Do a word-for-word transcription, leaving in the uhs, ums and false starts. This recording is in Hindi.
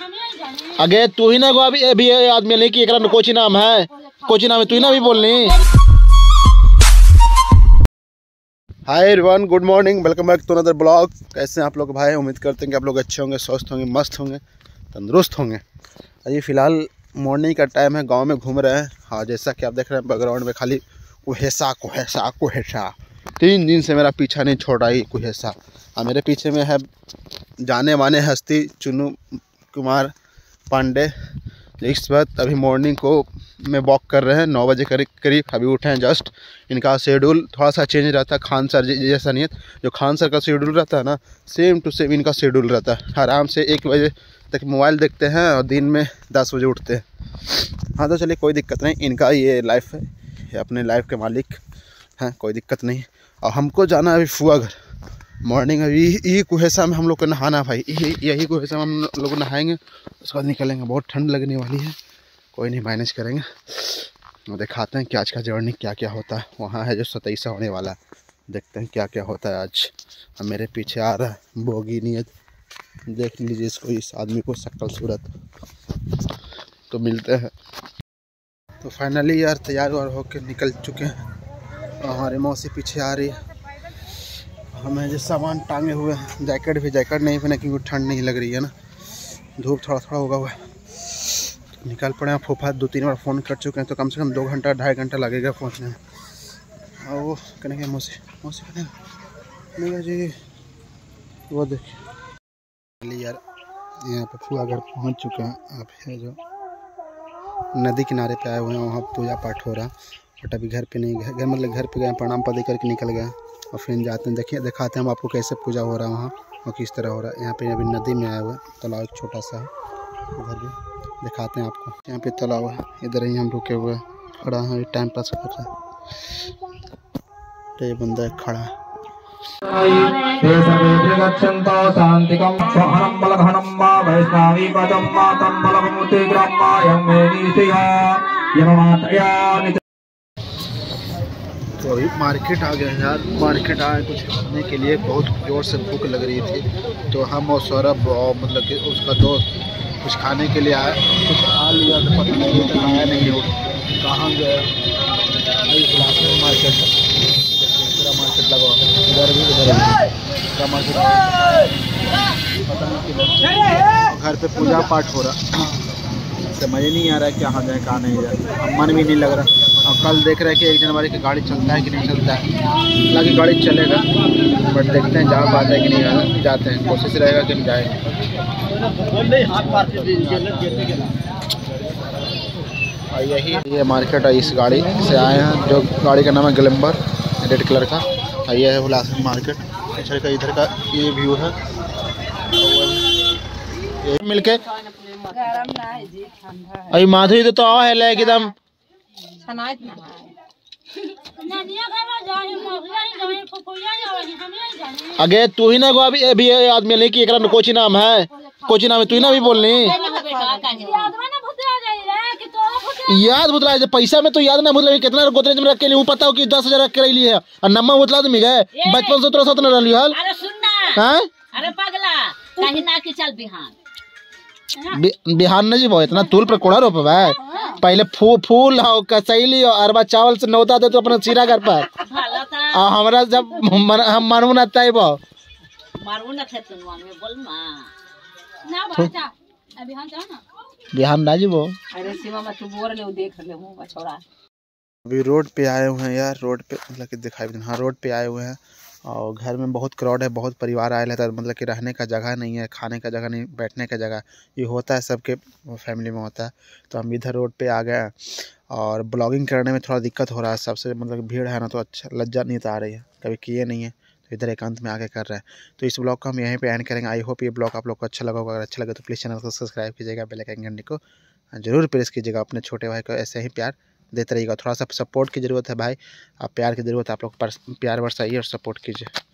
अगे तू ही ना अभी अभी आदमी नहीं कि एकरा कोची नाम है, कोची नाम है, तू ही ना अभी बोलनी। Hi everyone, good morning, welcome back to another blog. कैसे हैं आप लोग भाई? उम्मीद करते हैं कि आप लोग अच्छे होंगे, स्वस्थ होंगे, मस्त होंगे, तंदुरुस्त होंगे। अभी फ़िलहाल मॉर्निंग का टाइम है, गांव में घूम रहे हैं। हाँ, जैसा कि आप देख रहे हैं बैकग्राउंड में खाली कुहेसा कुहेसा कुहेसा। तीन दिन से मेरा पीछा नहीं छोड़ रही कुहेसा। और मेरे पीछे में है जाने माने हस्ती चुन्नू कुमार पांडे। इस वक्त अभी मॉर्निंग को में वॉक कर रहे हैं, नौ बजे करीब करीब अभी उठे हैं जस्ट। इनका शेड्यूल थोड़ा सा चेंज रहता है, खान सर जैसा नहीं है। जो खान सर का शेड्यूल रहता है ना, सेम टू सेम इनका शेड्यूल रहता है। आराम से एक बजे तक मोबाइल देखते हैं और दिन में दस बजे उठते हैं। हाँ तो चलिए, कोई दिक्कत नहीं, इनका ये लाइफ है, ये अपने लाइफ के मालिक हैं, कोई दिक्कत नहीं। और हमको जाना है अभी फुआ घर। मॉर्निंग अभी यही कुहेसा में हम लोग को नहाना भाई, यही यही कुहेसा में हम लोग नहाएंगे, उसके बाद निकलेंगे। बहुत ठंड लगने वाली है, कोई नहीं, मैनेज करेंगे। और दिखाते हैं कि आज का जर्नी क्या क्या होता है। वहाँ है जो सताईसा होने वाला है, देखते हैं क्या क्या होता है आज। अब मेरे पीछे आ रहा है बोगी नियत, देख लीजिए इसको, इस आदमी को, शक्ल सूरत। तो मिलते हैं। तो फाइनली यार तैयार वार होकर निकल चुके हैं और हमारी मौसी पीछे आ रही है। हमें जो सामान टांगे हुए हैं, जैकेट भी जैकेट नहीं पहने क्योंकि ठंड नहीं लग रही है ना, धूप थोड़ा थोड़ा होगा हुआ है। तो निकल पड़े हैं। फूफा दो तीन बार फ़ोन कर चुके हैं, तो कम से कम दो घंटा ढाई घंटा लगेगा पहुंचने में। और वो कहने के मौसी मौसी कहने मेरा जी वो देखिए यार, यहाँ पे फूफा घर पहुँच चुके हैं। आप है जो नदी किनारे पे आए हुए हैं, वहाँ पूजा पाठ हो रहा है। बट अभी घर पे नहीं गए, घर मतलब घर पे गए, प्रणाम पाती करके निकल गए और फिर जाते हैं। देखिए दिखाते हैं हम आपको कैसे पूजा हो रहा है वहाँ और किस तरह हो रहा है। यहाँ पे अभी नदी में आए हुए, तालाब एक छोटा सा है, उधर भी दिखाते हैं आपको। यहाँ पे तालाब है, इधर ही हम रुके हुए खड़ा हैं, टाइम पास कर रहे हैं। तो ये बंदा है खड़ा है। तो अभी मार्केट आ गए हैं यार, मार्केट आए कुछ खाने के लिए, बहुत ज़ोर से भूख लग रही थी। तो हम और सौरभ मतलब कि उसका दोस्त कुछ खाने के लिए आया, कुछ खा लिया तो पता नहीं तक आया नहीं हो कहाँ गया। अभी मार्केट पूरा मार्केट लगा, इधर भी उधर भी पूरा मार्केट, पता नहीं किधर। घर पे पूजा पाठ हो रहा, समझ नहीं आ रहा है कहाँ जाए कहाँ नहीं जाए, मन भी नहीं लग रहा। और कल देख रहे हैं कि एक जनवरी की गाड़ी चलता है कि नहीं चलता है। हालांकि गाड़ी चलेगा, बट देखते हैं जा पाता है कि नहीं जाना, जाते हैं, कोशिश रहेगा कि हम जाएंगे। और यही ये मार्केट है, इस गाड़ी से आए हैं, जो गाड़ी का नाम है ग्लैमर, रेड कलर का। और ये है उल्लासनगर मार्केट, पिछले का इधर का ये व्यू है। ये मिलके अभी माधुरी तो आओ है ले एकदम। अगे तू ही ना अभी अभी आदमी नहीं कि एकरा कोची नाम है, कोची नाम है, तू ही ना अभी बोलनी। याद भुतला पैसा में तो याद ना भूल, कितना गोदरेज में रख के लिए पता हो कि दस हजार रख के रही है और नम्मा भुतला तो मिल गए बचपन से तोरा साथ न रही हाल। अरे पगला कहीं ना कि चल बिहान बिहान नहीं जीवो, इतना तूल पर कोड़ा रोप है। पहले फू, फूल हो कसैली हो अरबा चावल से नौता दे तो अपना सीरा घर पर और हमरा जब मन, हम मानू ना तय बो मारू ना थे तुम में बोल मां ना बच्चा बिहान जाओ ना, बिहान ना जीवो। अरे सीमा में तू बोर ले देख ले हूं बछोड़ा। अभी रोड पे आए हुए हैं यार, रोड पे मतलब कि दिखाई भी, हाँ रोड पे आए हुए हैं। और घर में बहुत क्राउड है, बहुत परिवार आए रहता है, मतलब कि रहने का जगह नहीं है, खाने का जगह नहीं, बैठने का जगह, ये होता है सबके फैमिली में होता है। तो हम इधर रोड पे आ गए और ब्लॉगिंग करने में थोड़ा दिक्कत हो रहा है, सबसे मतलब भीड़ है ना, तो अच्छा लज्जा नहीं आ रही है, कभी किए नहीं है, तो इधर एकांत में आके कर रहे हैं। तो इस ब्लॉग को हम यहीं पे एंड करेंगे। आई होप ये ब्लॉग आप लोग को अच्छा लगा होगा। अगर अच्छा लगे तो प्लीज़ चैनल को सब्सक्राइब कीजिएगा, बेल आइकन घंटी को जरूर प्रेस कीजिएगा। अपने छोटे भाई को ऐसे ही प्यार देते रहिएगा। थोड़ा सा सपोर्ट की ज़रूरत है भाई, आप प्यार की ज़रूरत है, आप लोग प्यार बरसाइए और सपोर्ट कीजिए।